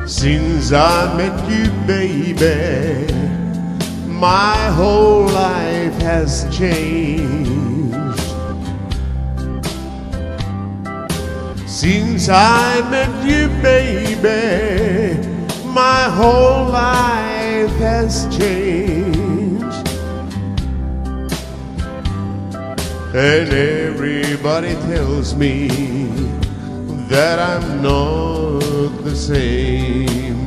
Since I met you, baby, my whole life has changed. Since I met you, baby, my whole life has changed. And everybody tells me that I'm not the same.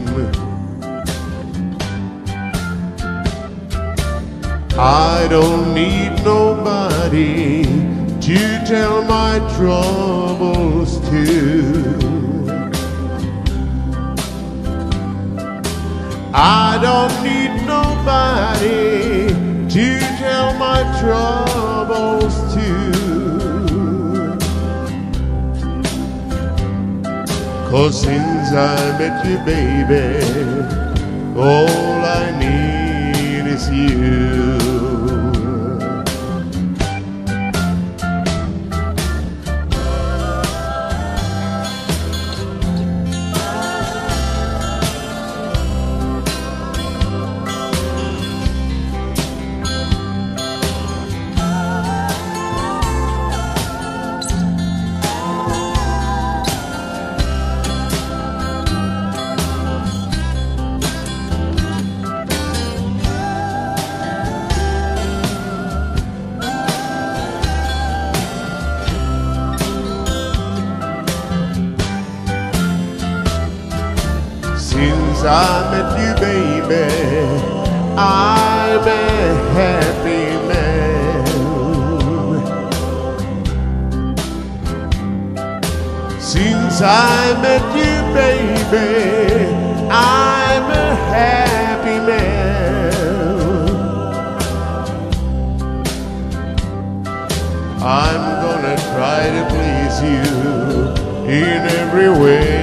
I don't need nobody to tell my troubles to. I don't need nobody to tell my troubles to. 'Cause since I met you, baby, all I need is you. Since I met you, baby, I'm a happy man. Since I met you, baby, I'm a happy man. I'm gonna try to please you in every way.